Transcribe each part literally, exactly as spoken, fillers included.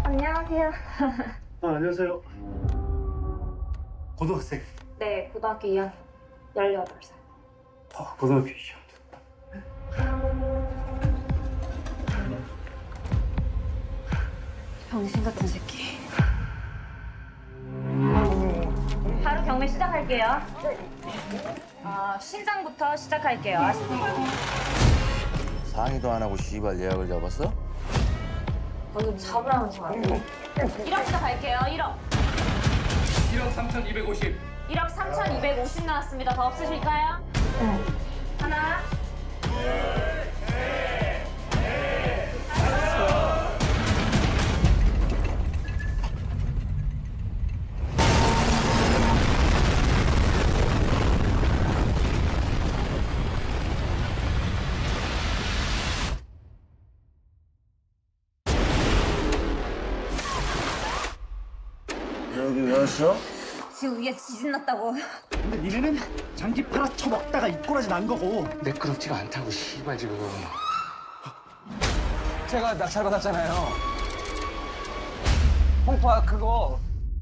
안녕하세요. 아, 안녕하세요. 고등학생. 네, 고등학교 이 학년, 열여덟 살. 아, 고등학교 이 학년. 병신 같은 새끼. 바로 경매 시작할게요. 아, 신장부터 시작할게요. 아시죠? 상의도 안 하고 씨발 예약을 잡았어? 방금 잡으라면서 안 돼. 일억 시작할게요. 일억. 일억 삼천이백오십. 일억 삼천이백오십 나왔습니다. 더 없으실까요? 네. 하나. 여기 왜 왔어? 지금 위에 지진 났다고. 근데 니네는 장기 팔아쳐 먹다가 입꼬라지 난 거고. 매끄럽지가 않다고 씨발 지금. 제가 낙찰받았잖아요. 홍파 그거.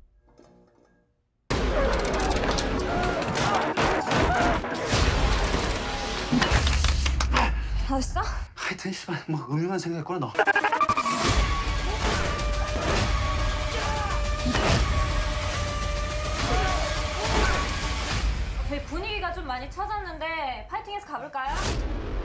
어딨어? 하여튼 씨발 뭐 음흉한 생각했구나 너. 저희 분위기가 좀 많이 처졌는데 파이팅해서 가볼까요?